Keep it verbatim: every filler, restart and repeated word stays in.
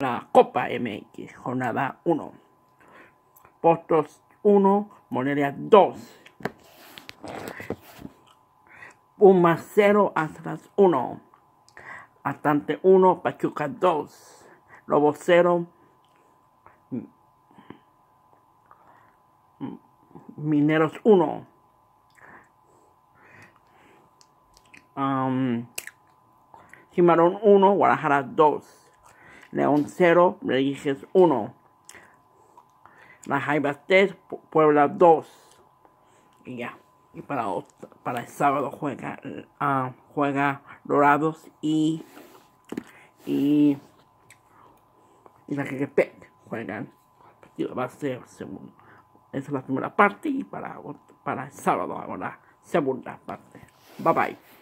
La Copa M X, jornada uno. Postos uno, Morelia dos. Pumas cero, Atlas uno. Atlante uno, Pachuca dos. Lobos cero, Mineros uno. Um, Cimarrón uno, Guadalajara dos. León cero, Reyes uno. Las Jaivas tres, Puebla dos. Y ya. Y para, para el sábado juega, uh, juega Dorados y, y, y la que juegan. El partido va a ser segundo. Esa es la primera parte y para, para el sábado ahora, segunda parte. Bye bye.